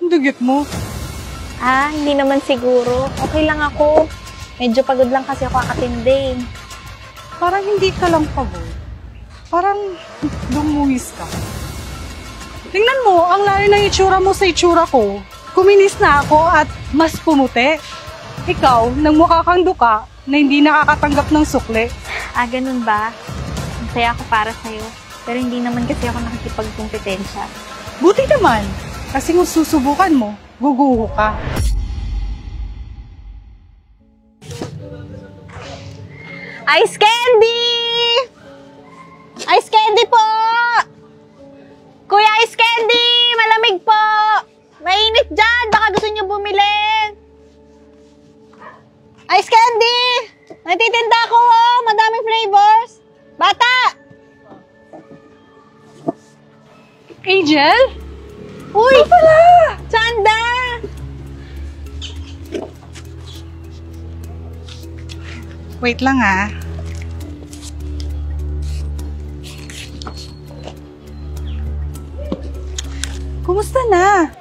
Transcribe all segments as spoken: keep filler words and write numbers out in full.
Dugyot mo. Ah, hindi naman siguro. Okay lang ako. Medyo pagod lang kasi ako kakatindi. Parang hindi ka lang pagod. Parang lumuwis ka. Tingnan mo, ang layo ng itsura mo sa itsura ko. Kuminis na ako at mas pumuti. Ikaw, nang mukha kang duka na hindi nakakatanggap ng sukli. Ah, ganun ba? Masaya ako para sa'yo. Pero hindi naman kasi ako nakikipagkumpetensya. Buti naman, kasi kung susubukan mo, guguho ka. Ice candy! Ice candy po! Kuya Ice candy! Malamig po! Mainit dyan! Baka gusto niyo bumili! Ice candy! Natitinda ko oh! Madaming flavors! Bata! Angel? Uy! Ito pala! Chanda! Wait lang ah. Kumusta na?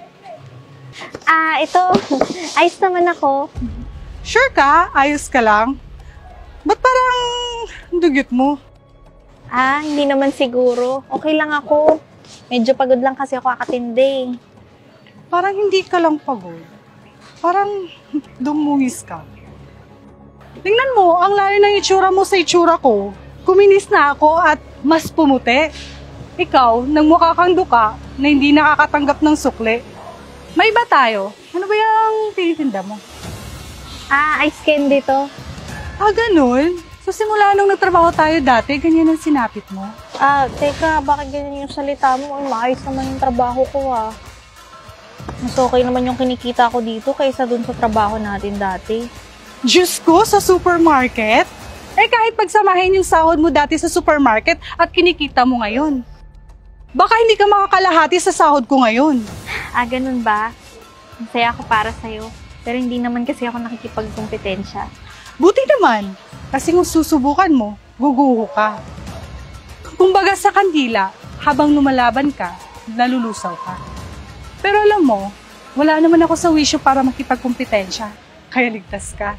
Ah, ito. Ayos naman ako. Sure ka? Ayos ka lang? Ba't parang dugyot mo? Ah, hindi naman siguro. Okay lang ako. Medyo pagod lang kasi ako kakatindi. Parang hindi ka lang pagod. Parang lumuwis ka. Tingnan mo, ang layo ng itsura mo sa itsura ko. Kuminis na ako at mas pumuti. Ikaw, nang mukha kang duka na hindi nakakatanggap ng sukli. May iba tayo. Ano ba yung tinitinda mo? Ah, ice candy to. Ah, ganun? So simula nung nagtrabaho tayo dati, ganyan ang sinapit mo? Ah, teka, bakit ganyan yung salita mo? Ang maayos naman yung trabaho ko ah. Mas okay naman yung kinikita ko dito kaysa dun sa trabaho natin dati. Diyos ko, sa supermarket? Eh kahit pagsamahin yung sahod mo dati sa supermarket at kinikita mo ngayon. Baka hindi ka makakalahati sa sahod ko ngayon. Ah, ganun ba? Masaya ako para sa'yo. Pero hindi naman kasi ako nakikipagkumpetensya. Buti naman, kasi kung susubukan mo, guguho ka. Kumbaga sa kandila, habang lumalaban ka, nalulusaw ka. Pero alam mo, wala naman ako sa wisyo para makipagkumpetensya. Kaya ligtas ka.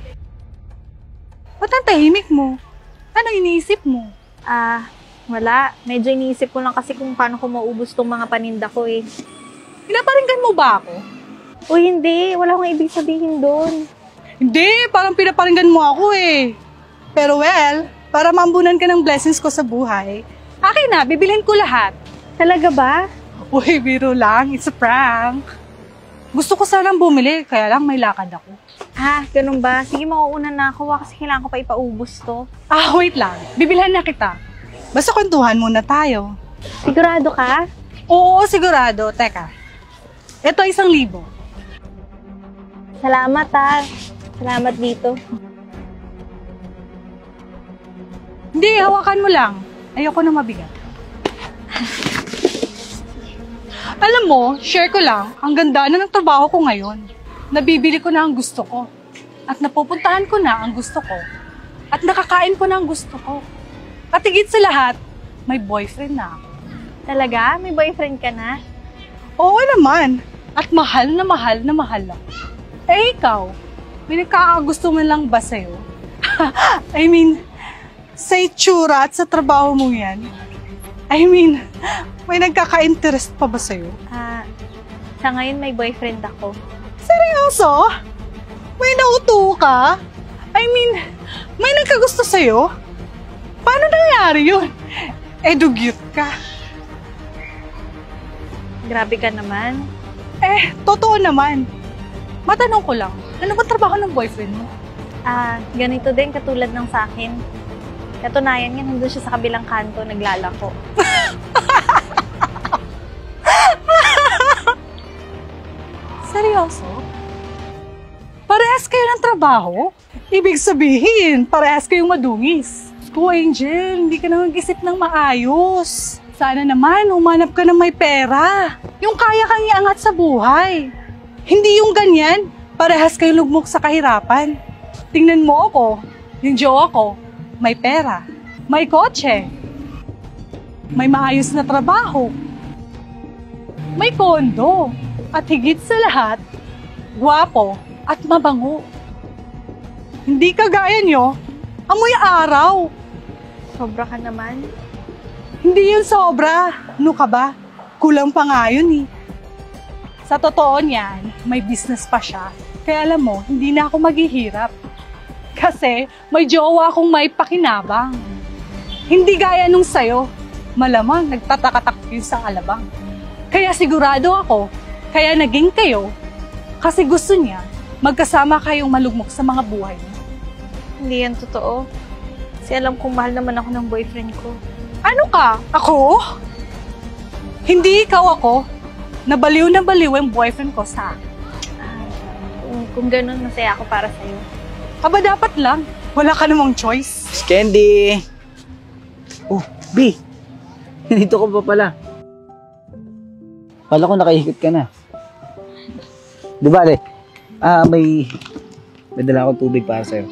Ba't ang tahimik mo? Anong iniisip mo? Ah, wala. Medyo iniisip ko lang kasi kung paano ko maubos tong mga paninda ko eh. Pinaparinggan mo ba ako? Uy, hindi. Wala akong ibig sabihin doon. Hindi, parang pinaparinggan mo ako eh. Pero well, para maambunan ka ng blessings ko sa buhay, akin na, bibilhin ko lahat. Talaga ba? Uy, biro lang. It's a prank. Gusto ko sanang bumili, kaya lang may lakad ako. Ah, ganun ba? Sige, mauuna na ako ah, kasi kailangan ko pa ipaubos to. Ah, wait lang. Bibilhan na kita. Basta kwentuhan muna tayo. Sigurado ka? Oo, sigurado. Teka. Ito isang libo. Salamat ah. Salamat dito. Hindi, hawakan mo lang. Ayoko na mabigat. Alam mo, share ko lang, ang ganda na ng trabaho ko ngayon. Nabibili ko na ang gusto ko. At napupuntahan ko na ang gusto ko. At nakakain ko na ang gusto ko. At higit sa lahat, may boyfriend na ako. Talaga? May boyfriend ka na? Oo naman. At mahal na mahal na mahal ako. Eh ikaw, may nakakagusto mo lang ba sa'yo? I mean, sa itsura at sa trabaho mo yan. I mean, may nagkaka-interest pa ba sa'yo? Ah, sa ngayon may boyfriend ako. Seryoso? May nauto ka? I mean, may nagkagusto sa'yo? Paano nangyari yun? Eh, dugyot ka. Grabe ka naman. Eh, totoo naman. Matanong ko lang, ano ba trabaho ng boyfriend mo? Ah, ganito din katulad ng sa akin. Katunayan yan, nandun siya sa kabilang kanto, naglalako. Seryoso? Parehas kayo ng trabaho? Ibig sabihin, parehas kayong madungis. Ko, Angel, hindi ka na mag-isip ng maayos. Sana naman, humanap ka ng may pera. Yung kaya kang iangat sa buhay. Hindi yung ganyan, parehas kayong lugmok sa kahirapan. Tingnan mo ako, yung jowa ko, may pera, may kotse, may maayos na trabaho, may kondo, At higit sa lahat, gwapo at mabango. Hindi kagaya nyo, amoy araw. Sobra ka naman. Hindi yun sobra. Ano ka ba? Kulang pa nga yun eh. Sa totoo niyan, may business pa siya. Kaya alam mo, hindi na ako maghihirap. Kasi may jowa akong may pakinabang. Hindi gaya nung sayo. Malamang nagtatakatak yun sa alabang. Kaya sigurado ako, kaya naging kayo, kasi gusto niya magkasama kayong malugmok sa mga buhay niyo. Hindi yan totoo. Kasi alam kong mahal naman ako ng boyfriend ko. Ano ka? Ako? Hindi ikaw ako. Nabaliw na baliw ang boyfriend ko sa akin. Ah, kung, kung ganun, masaya ako para sa'yo. Aba dapat lang. Wala ka namang choice. Miss Candy! Oh, B! Dito ka pa pala. Kala ko nakahikot ka na. Di ba, Ale? Ah, may... May dala akong tubig para sa'yo.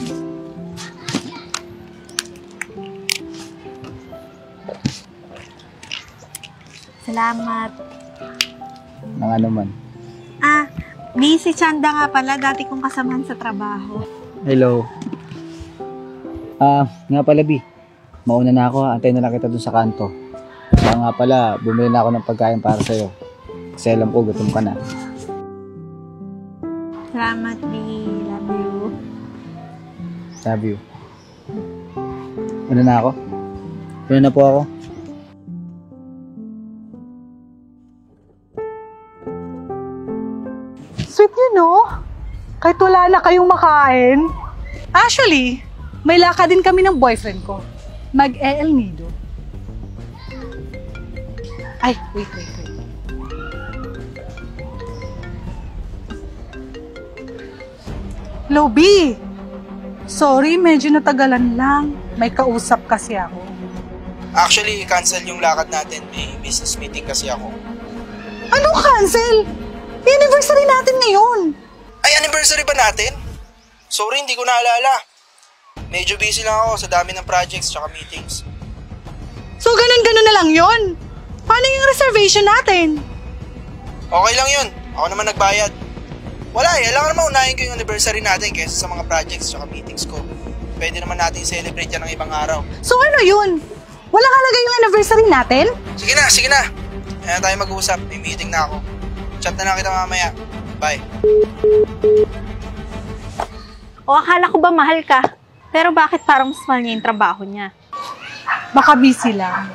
Salamat. Nang ano man. Ah, B, si Chanda nga pala, dati kong kasamahan sa trabaho. Hello. Ah, nga pala, B. Mauna na ako, ha. Antayin na lang kita dun sa kanto. Kaya nga pala, bumili na ako ng pagkain para sa'yo. Kasi alam ko, gutom ka na. Salamat, B. Love you. Love you. Ano na ako? Ano na po ako? Sweet yun, no? Kahit wala na kayong makain. Actually, may lakad din kami ng boyfriend ko. Mag-e-El Nido. Ay, wait, wait, wait. Hello, B. Sorry, medyo natagalan lang. May kausap kasi ako. Actually, cancel yung lakad natin. May business meeting kasi ako. Anong cancel? Anniversary natin ngayon. Ay, anniversary ba natin? Sorry, hindi ko naalala. Medyo busy lang ako sa dami ng projects tsaka meetings. So, ganun-ganun na lang yon. Paano yung reservation natin? Okay lang yun. Ako naman nagbayad. Wala eh. Alam ko naman unahin ko yung anniversary natin kaysa sa mga projects tsaka meetings ko. Pwede naman natin celebrate yan ng ibang araw. So, ano yun? Wala halaga yung anniversary natin? Sige na, sige na. Kaya tayo mag-uusap. May meeting na ako. Chat na lang kita mamaya. Bye. O, akala ko ba mahal ka? Pero bakit parang mas mahal niya yung trabaho niya? Baka busy lang.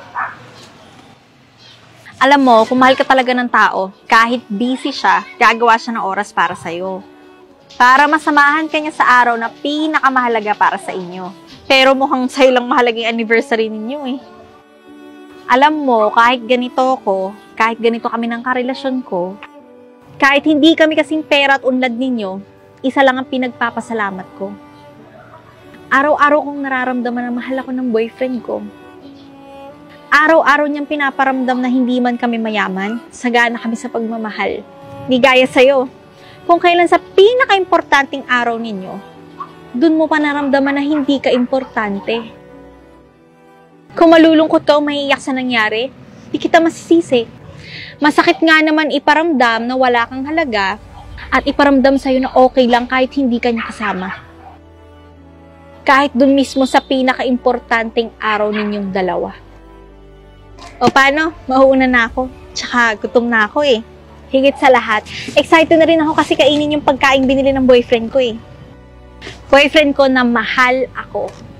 Alam mo, kung mahal ka talaga ng tao, kahit busy siya, gagawa siya ng oras para sa'yo. Para masamahan ka niya sa araw na pinakamahalaga para sa inyo. Pero mukhang sa'yo lang mahalaga yung anniversary ninyo eh. Alam mo, kahit ganito ko, kahit ganito kami ng karelasyon ko, kahit hindi kami kasing pera at unlad ninyo, isa lang ang pinagpapasalamat ko. Araw-araw kong nararamdaman na mahal ako ng boyfriend ko. Araw-araw niyang pinaparamdam na hindi man kami mayaman, sagana kami sa pagmamahal. Di gaya sa'yo. Kung kailan sa pinaka-importanting araw ninyo, dun mo pa naramdaman na hindi ka importante. Kung malulungkot ka o maiiyak sa nangyari, di kita masisisi. Masakit nga naman iparamdam na wala kang halaga at iparamdam sa'yo na okay lang kahit hindi ka niya kasama. Kahit dun mismo sa pinaka-importanting araw ninyong dalawa. O paano? Mauuna na ako. Tsaka gutom na ako eh. Higit sa lahat, excited na rin ako kasi kainin yung pagkain binili ng boyfriend ko eh. Boyfriend ko na mahal ako.